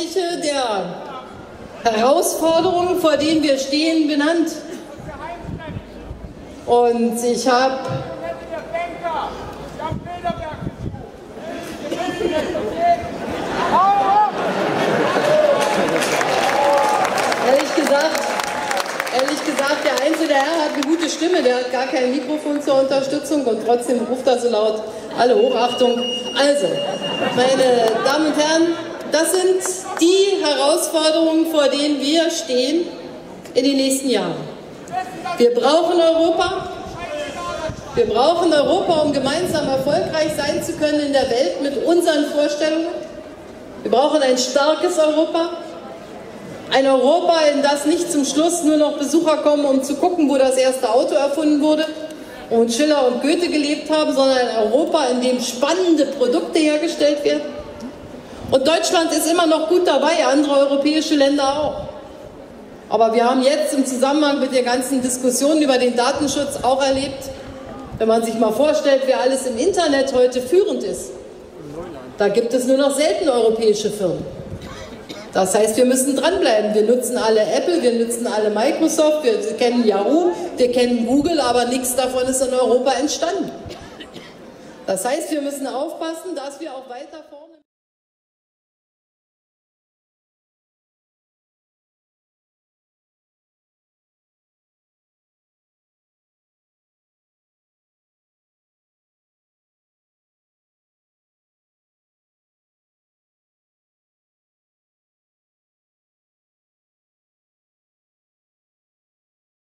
etliche der Herausforderungen, vor denen wir stehen, benannt. Und ich habe ehrlich gesagt, der einzelne Herr hat eine gute Stimme, der hat gar kein Mikrofon zur Unterstützung und trotzdem ruft er so laut. Alle Hochachtung. Also, meine Damen und Herren, das sind die Herausforderungen, vor denen wir stehen in den nächsten Jahren. Wir brauchen Europa. Wir brauchen Europa, um gemeinsam erfolgreich sein zu können in der Welt mit unseren Vorstellungen. Wir brauchen ein starkes Europa. Ein Europa, in das nicht zum Schluss nur noch Besucher kommen, um zu gucken, wo das erste Auto erfunden wurde und Schiller und Goethe gelebt haben, sondern ein Europa, in dem spannende Produkte hergestellt werden. Und Deutschland ist immer noch gut dabei, andere europäische Länder auch. Aber wir haben jetzt im Zusammenhang mit der ganzen Diskussion über den Datenschutz auch erlebt, wenn man sich mal vorstellt, wer alles im Internet heute führend ist, da gibt es nur noch selten europäische Firmen. Das heißt, wir müssen dranbleiben. Wir nutzen alle Apple, wir nutzen alle Microsoft, wir kennen Yahoo, wir kennen Google, aber nichts davon ist in Europa entstanden. Das heißt, wir müssen aufpassen, dass wir auch weiter formen.